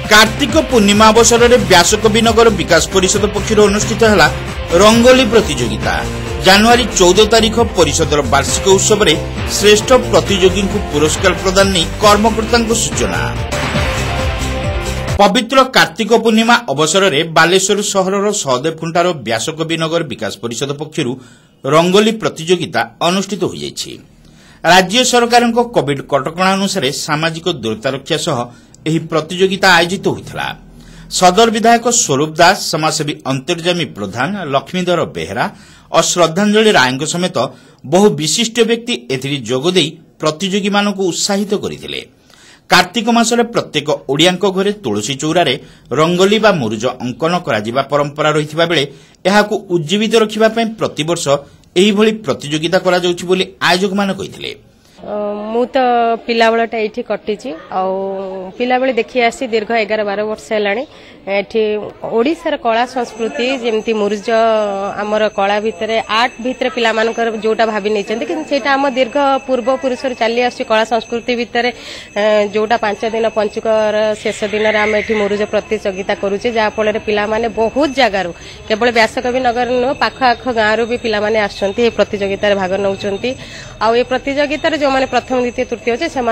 कार्तिक पूर्णिमा अवसर में व्यासकवि नगर विकास परिषद पक्षर अनुष्ठित है रंगोली प्रतियोगिता। जनवरी 14 तारीख परिषदर वार्षिक उत्सव में श्रेष्ठ प्रतियोगी को पुरस्कार प्रदान नहीं कर्मकर्ता सूचना। पवित्र कार्तिक पूर्णिमा अवसर में बालेश्वर सहर सहदेवखुंटार व्यासकवि नगर विकास परिषद पक्षर रंगोली प्रतियोगिता अनुष्ठित हो जाइछि। राज्य सरकार कोविड कटकणा अनुसार सामाजिक दूरता रक्षा सह एही प्रतियोगिता आयोजित होइथला। सदर विधायक स्वरूप दास, समाजसेवी अंतर्जामी प्रधान, लक्ष्मीधर बेहरा और श्रद्धांजलि राय समेत बहु विशिष्ट व्यक्ति एथिरे जोगदे प्रतियोगी मानकु उत्साहित करथिले। कार्तिक मासरे प्रत्येक ओडियांक घरे तुलसी चौरारे रंगोली बा मुरुज अंकन करा परंपरा रहिथिबा बेले एहाकु उज्जीवित रखिबा पय प्रतिवर्ष एही भली प्रतियोगिता करा जाउछि बोली आयोजक मान कहिथिले। मु तो पिला बेलटा ये कटि पिला बेले देखी आसी दीर्घ 11-12 वर्ष है। ओडिशार कला संस्कृति जमती मुरुज आमर कला भितर आर्ट भितर पिला मानकर जोटा भाभी नहीं सेटा आम दीर्घ पूर्व पुरुष चली आसी कला संस्कृति भितर जोटा 5 दिन पंचुकर शेष दिन आम ये मुरुज प्रतियोगिता करुचे जहाँफल पिला माने बहुत जगार केवल व्यासकवि नगर नुह पाख आख गाँव भी पिला माने आसुचंती प्रतियोगिता भाग नौचंती। आ ये प्रतियोगितार जो माने प्रथम द्वितीय तृतीय अच्छे से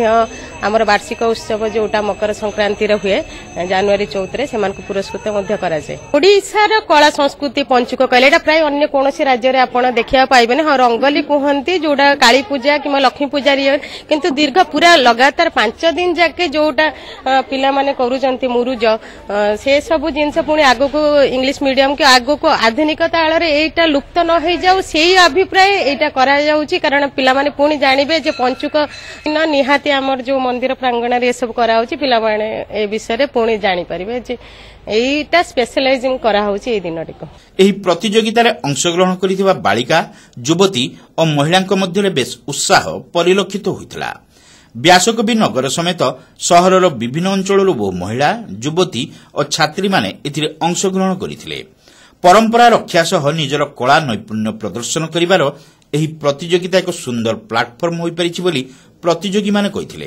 आमर वार्षिक उत्सव जोटा मकर संक्रांति हुए जनवरी 14 से पुरस्कृत कराए। ओडिशार कला संस्कृति पंचुक कहले प्राय अन्य कौन राज्य में आप देखा पाइबे। हाँ रंगोली कहती जोटा काली पूजा कि लक्ष्मी पूजा किंतु दीर्घ पूरा लगातार 5 दिन जाके जोटा पिला माने करूचंती मुरुज से सब जिनस पुणी आगो को इंग्लिश मीडियम के आगो को आधुनिकता आଳରେ एटा लुप्त न हो जाऊ से अभिप्राय एटा करा जाउची। कारण पिला माने पुणी जानिबे जे पंचुक निहाती आमर जो मंदिर प्रांगण रे सब कराउची पिला माने ए विषय रे पुणी जानि परिबे जे एटा स्पेशलाइजिंग करा होउची ए दिनटिको। एही प्रतियोगिता रे अंशग्रहण करिथिबा बालिका, युवती और महिलांक मध्य रे बेस उत्साह परिलक्षित होइतला। व्यासकवि नगर समेत सहरर विभिन्न अंचलर बहु महिला, युवती और छात्री माने एथिरे अंशग्रहण करिथिले। परंपरा रक्षा सह निजर कला नैपुण्य प्रदर्शन करिवार एही प्रतियोगिता एक सुंदर प्लाटफर्म होई परिछि बोली प्रतियोगी माने कहिथिले।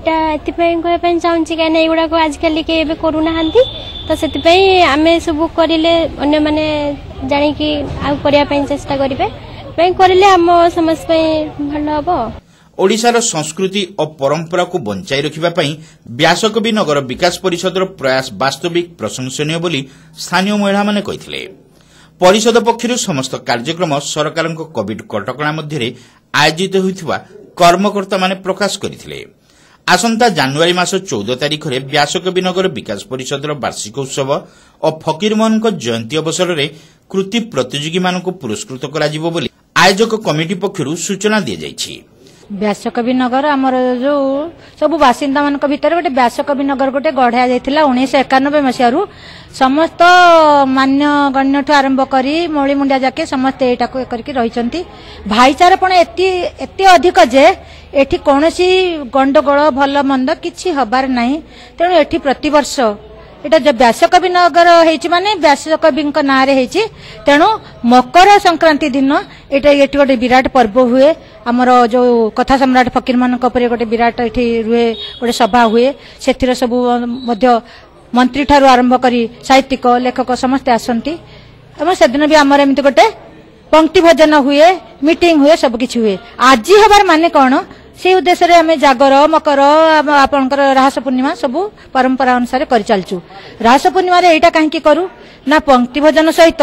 एगुड़ा आजिकल के करूना तो से आमे सब करें अन्य मैंने जानिकी आगे चेष्टा करें आम समाज भल हम। ओडिशार संस्कृति और परंपरा को बंचाई रखिबा पई व्यासकवि नगर विकास परिषदर प्रयास वास्तविक प्रशंसनीय बोली स्थानीय महिला माने कहिथिले। परिषद पक्षरु समस्त कार्यक्रम सरकार कोविड कटकणा मध्य आयोजित होइथिबा कर्मकर्ता माने प्रकाश करिथिले। आसंता जनवरी मास 14 तारीख रे व्यासकवि नगर विकास परिषदर वार्षिक उत्सव और फकीरमोहन जयंती अवसर में कृति प्रतियोगी मानकु पुरस्कृत कराजिबो बोली आयोजक कमिटी पक्षरु सूचना दिया जाइछि। व्यासकवि नगर आमर जो सब बासिंदा मान भीतर गोटे व्यासकवि नगर गोटे गढ़ा जाइथिला 1991 मसीह समस्त मान्य गण्य ठू आरंभ करी मौली मुंडिया जाके समस्त एटा को करके रहिचंती। भाईचारा पण एते अधिक जे एठी कोनोसी गंडगोल भल मंद किछि हबार नाही। तेणु एठी प्रतिवर्ष एटा जो व्यासकवि नगर हेछि माने व्यासकविंक नारे हेछि। तेणु मकर संक्रांति दिन एटा एठी गोटे विराट पर्व हुए। आमर जो कथा सम्राट फकीर मानक परे गोटे विराट एठी रुए गोटे सभा हुए। सेथिर सब मध्य मंत्री ठारू आरंभ करी साहित्यिक लेखक समस्ते आसंती एवं सेदिन भी आमर एमती गोटे पंक्ति भजन हुए, मीटिंग हुए, सब किछि हुए। आज हबार माने कोन से उद्देश्य रे हमें जागर मकर आपनकर राहस पूर्णिमा सब परंपरा अनुसार कर चलचु। राहस पूर्णिमा रे एटा काहे की करू ना पंक्ति भजन सहित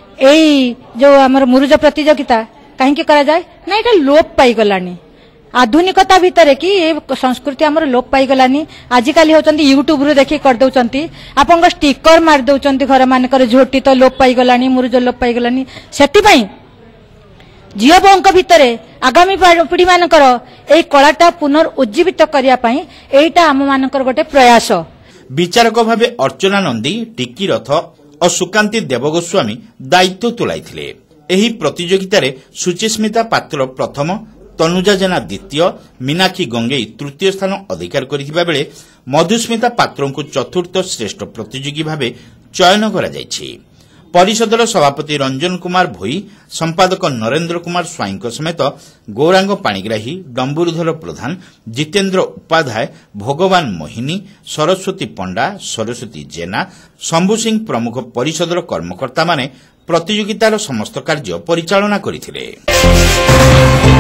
एई जो हमर मुरुज प्रतियोगिता काहे की करा जाय ना एटा लोप पाई गलानी। आधुनिकता भितर कि संस्कृति हमर लोप पाई गलानी। आजिकाली होचंती यूट्यूब रे देखि कर दउचंती आपन स्टिकर मार दउचंती घर मानकर झोटी तो लोप पाई गलानी, मुरुज लोप पाई गलानी। सेति पई झियो बोंक भितर आगामी पीढ़ी मानकर एई कलाटा पुनर्उज्जीवित करिया पई एइटा आम मानकर गोटे प्रयास। विचारक भावे अर्चना नंदी, टिकी रथ और सुकांती देवगोस्वामी दायित्व तुलाइथिले। एही प्रतियोगिता रे सुचिस्मिता पात्र प्रथम, तनुजा जेना द्वितीय, मीनाक्षी गंगेई तृतीय स्थान अधिकार करिथिबा बेले मधुस्मिता पात्र को चतुर्थ श्रेष्ठ प्रतियोगी भावे चयन करा जायछि। परिषदर सभापति रंजन कुमार भोई, संपादक नरेन्द्र कुमार स्वाईंक समेत गौरांग पाणिग्राही, डंबुरुधर प्रधान, जितेन्द्र उपाध्याय, भगवान मोहिनी, सरस्वती पंडा, सरस्वती जेना, शंभु सिंह प्रमुख परिषदर कर्मकर्ता माने प्रतियोगितार समस्त कार्य परिचालना करथिले।